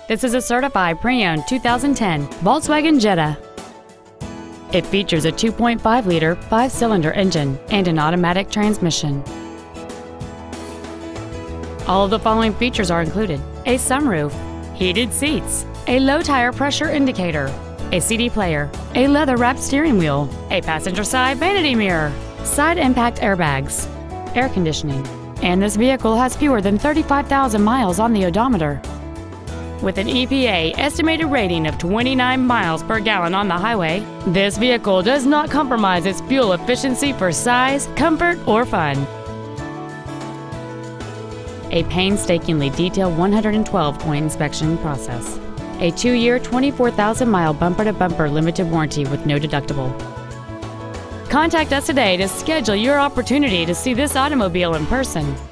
This is a certified pre-owned 2010 Volkswagen Jetta. It features a 2.5-liter 5-cylinder engine and an automatic transmission. All of the following features are included: a sunroof, heated seats, a low tire pressure indicator, a CD player, a leather-wrapped steering wheel, a passenger side vanity mirror, side impact airbags, air conditioning, and this vehicle has fewer than 35,000 miles on the odometer. With an EPA estimated rating of 29 miles per gallon on the highway, this vehicle does not compromise its fuel efficiency for size, comfort, or fun. A painstakingly detailed 112-point inspection process. A 2-year, 24,000-mile bumper-to-bumper limited warranty with no deductible. Contact us today to schedule your opportunity to see this automobile in person.